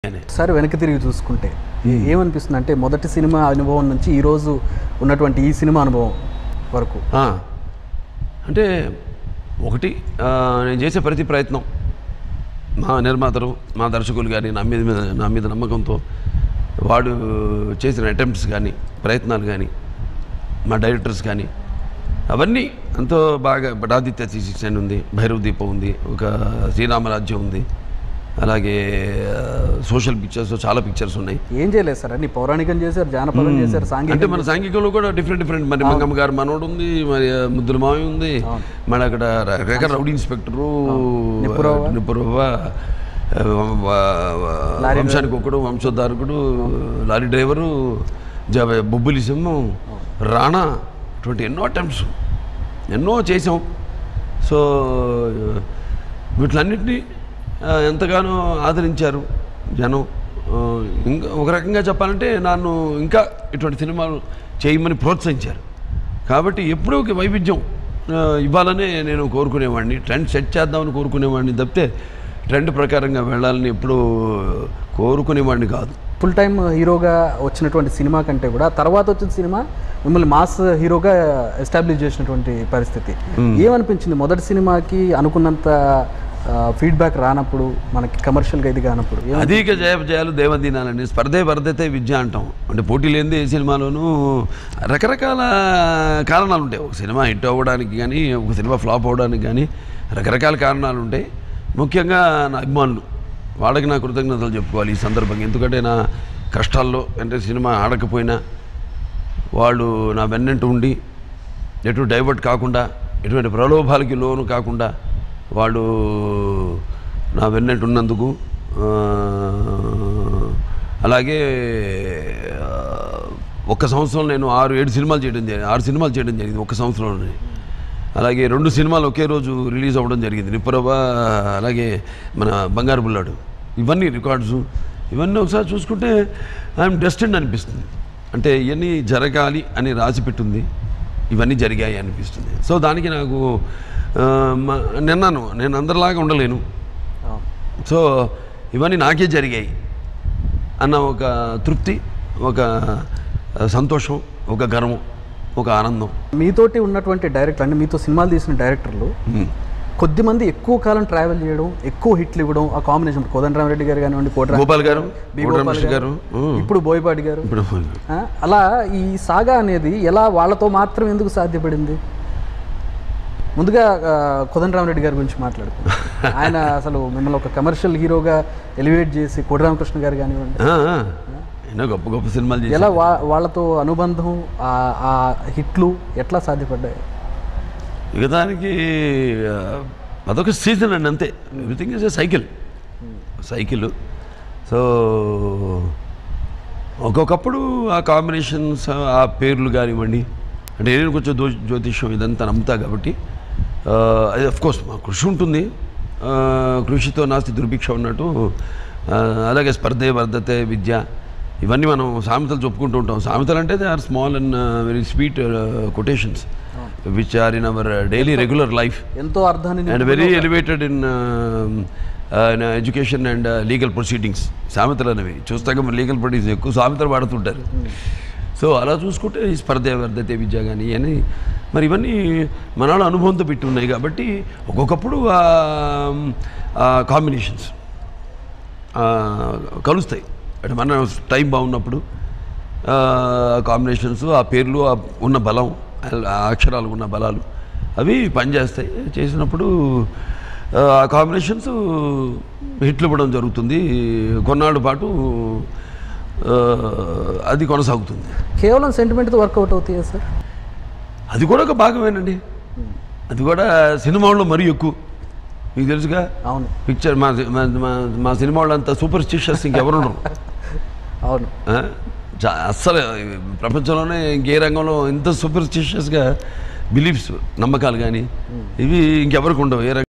Sir వెనక్కి తిరిగి చూసుకుంటే ఏమనిపిస్తుంది అంటే మొదటి సినిమా అనుభవం నుంచి ఈరోజు ఉన్నటువంటి ఈ సినిమా అనుభవం వరకు అంటే ఒకటి నేను చేసే ప్రతి ప్రయత్నం మా నిర్మాతలు మా దర్శకులు కానీ నా మీద నమ్మకంతో వాడు చేసిన అటెంప్ట్స్ కానీ ప్రయత్నాలు కానీ మా డైరెక్టర్స్ కానీ అవన్నీ ఎంతో బాగా ఆదిత్య 369 ఉంది, భైరవ దీపం ఉంది, ఒక శ్రీరామరాజ్యం ఉంది, అలాగే సోషల్ పిక్చర్స్ చాలా పిక్చర్స్ ఉన్నాయి. ఏం చేయలేదు సార్ అన్ని పౌరాణికం చేశారు, జానపదం చేశారు, సాంఘిక అంటే మన సాంఘికంలో కూడా డిఫరెంట్ మరి మంగమ్మ గారు మనోడు ఉంది, మరి ముద్దుల మావి ఉంది, మన అక్కడ రకరకాల రౌడీ ఇన్స్పెక్టరు నిపురవ్వ, వంశానికి ఒకడు వంశోద్ధారకుడు, లారీ డ్రైవరు, బొబ్బులి సింహం, రాణా, అటువంటి ఎన్నో అటెంప్ట్స్ ఎన్నో చేసాం. సో వీటిలన్నింటినీ ఎంతగానో ఆదరించారు జనం. ఇంకా ఒక రకంగా చెప్పాలంటే నన్ను ఇంకా ఇటువంటి సినిమాలు చేయమని ప్రోత్సహించారు. కాబట్టి ఎప్పుడూ ఒక వైవిధ్యం ఇవ్వాలనే నేను కోరుకునేవాడిని, ట్రెండ్ సెట్ చేద్దామని కోరుకునేవాడిని తప్పితే ట్రెండ్ ప్రకారంగా వెళ్ళాలని ఎప్పుడూ కోరుకునేవాడిని కాదు. ఫుల్ టైమ్ హీరోగా వచ్చినటువంటి సినిమా కంటే కూడా తర్వాత వచ్చిన సినిమా మిమ్మల్ని మాస్ హీరోగా ఎస్టాబ్లిష్ చేసినటువంటి పరిస్థితి. ఏమనిపించింది మొదటి సినిమాకి అనుకున్నంత ఫీడ్బ్యాక్ రానప్పుడు, మనకి కమర్షియల్గా ఇది కానప్పుడు? అధిక జయాలు దేవదీనాలండి, స్పర్ధే వర్ధతే విద్య అంటాం. అంటే పోటీ లేనిదే ఏ సినిమాలోనూ రకరకాల కారణాలు ఉంటాయి. ఒక సినిమా హిట్ అవ్వడానికి కానీ, ఒక సినిమా ఫ్లాప్ అవ్వడానికి కానీ రకరకాల కారణాలు ఉంటాయి. ముఖ్యంగా నా అభిమానులు, వాళ్ళకి నా కృతజ్ఞతలు చెప్పుకోవాలి ఈ సందర్భంగా. ఎందుకంటే నా కష్టాల్లో అంటే సినిమా ఆడకపోయినా వాళ్ళు నా వెన్నంటూ ఉండి ఎటు డైవర్ట్ కాకుండా, ఎటువంటి ప్రలోభాలకి లోను కాకుండా వాళ్ళు నా వెన్నట్టు ఉన్నందుకు, అలాగే ఒక్క సంవత్సరం నేను 6 సినిమాలు చేయడం జరిగింది ఒక్క సంవత్సరంలోనే. అలాగే 2 సినిమాలు ఒకే రోజు రిలీజ్ అవ్వడం జరిగింది, నిపురవ అలాగే మన బంగారు బుల్లాడు. ఇవన్నీ రికార్డ్స్, ఇవన్నీ ఒకసారి చూసుకుంటే ఐఎమ్ డెస్టిన్డ్ అనిపిస్తుంది. అంటే ఇవన్నీ జరగాలి అని రాసిపెట్టింది, ఇవన్నీ జరిగాయి అనిపిస్తుంది. సో దానికి నాకు నేను అందరిలాగా ఉండలేను. సో ఇవన్నీ నాకే జరిగాయి అన్న ఒక తృప్తి, ఒక సంతోషం, ఒక గర్వం, ఒక ఆనందం. మీతోటి ఉన్నటువంటి డైరెక్టర్ అంటే మీతో సినిమాలు తీసిన డైరెక్టర్లు కొద్దిమంది ఎక్కువ కాలం ట్రావెల్ చేయడం, ఎక్కువ హిట్లు ఇవ్వడం, ఆ కాంబినేషన్ కోదండరామరెడ్డి గారు కానివ్వండి, గోపాల్ గారు, ఇప్పుడు బోయపాటి గారు, అలా ఈ సాగా అనేది ఎలా వాళ్ళతో మాత్రం ఎందుకు సాధ్యపడింది? ముందుగా కోదండరామరెడ్డి గారి గురించి మాట్లాడుకుంటాం. ఆయన అసలు మిమ్మల్ని ఒక కమర్షియల్ హీరోగా ఎలివేట్ చేసి, కోడి రామకృష్ణ గారు కానివ్వండి, ఎన్నో గొప్ప గొప్ప సినిమాలు ఎలా వాళ్ళతో అనుబంధం, ఆ హిట్లు ఎట్లా సాధ్యపడ్డాయి? ఇక దానికి అదొక సీజన్ అండి, అంతే. Everything is a cycle. So ఒక్కొక్కప్పుడు ఆ కాంబినేషన్స్, ఆ పేర్లు కానివ్వండి, అంటే నేను కొంచెం జ్యోతిష్యం ఇదంతా నమ్ముతా కాబట్టి అది అఫ్కోర్స్ మా కృషి ఉంటుంది. కృషితో నాస్తి దుర్భిక్ష ఉన్నట్టు. అలాగే స్పర్ధే వర్ధతే విద్య, ఇవన్నీ మనం సామెతలు చెప్పుకుంటూ ఉంటాం. సామెతలు అంటే they are small and very sweet quotations which are in our daily regular life, ఎంతో అర్థాన్ని and very elevated in education and legal proceedings. సామెతలు అనేవి చూస్తాక లీగల్ ప్రొసీడింగ్స్ ఎక్కువ సామెతలు వాడుతుంటారు. సో అలా చూసుకుంటే ఈ స్పర్ధే వర్ధతే విద్య కానీ అని మరి ఇవన్నీ మన అనుభవంతో పెట్టి ఉన్నాయి. కాబట్టి ఒక్కొక్కప్పుడు కాంబినేషన్స్ కలుస్తాయి. అంటే మన టైం బాగున్నప్పుడు కాంబినేషన్స్, ఆ పేర్లు, ఉన్న బలం, ఆ అక్షరాలు ఉన్న బలాలు అవి పనిచేస్తాయి. చేసినప్పుడు ఆ కాంబినేషన్స్ హిట్లు ఇవ్వడం జరుగుతుంది. కొన్నాళ్ళ పాటు అది కొనసాగుతుంది. కేవలం సెంటిమెంట్తో వర్కౌట్ అవుతాయా సార్? అది కూడా ఒక భాగమేనండి. అది కూడా సినిమా వాళ్ళు మరీ ఎక్కువ, మీకు తెలుసుగా. అవును, పిక్చర్ మా సినిమా వాళ్ళంతా సూపర్ స్టిషియస్ ఇంకెవరు ఉండరు. అవును, అస్సలు ప్రపంచంలోనే ఇంకే రంగంలో ఇంత సూపర్ స్టిషియస్గా బిలీఫ్స్, నమ్మకాలు కానీ ఇవి ఇంకెవరికి ఉండవు ఏ